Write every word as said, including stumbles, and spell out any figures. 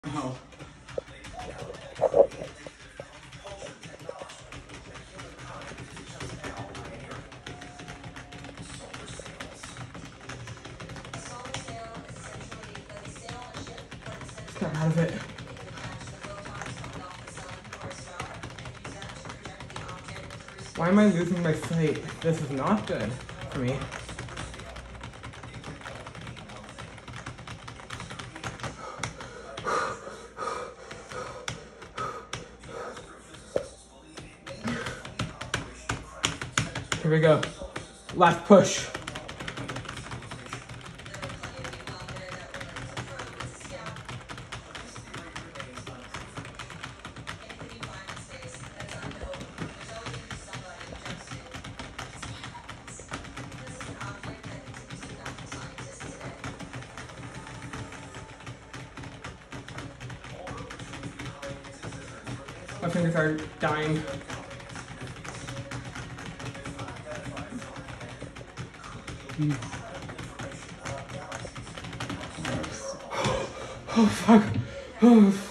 Oh. Get out of it. Why am I losing my sight? This is not good for me. Here we go. Last push. My fingers are dying. Mm. Oh fuck. Oh.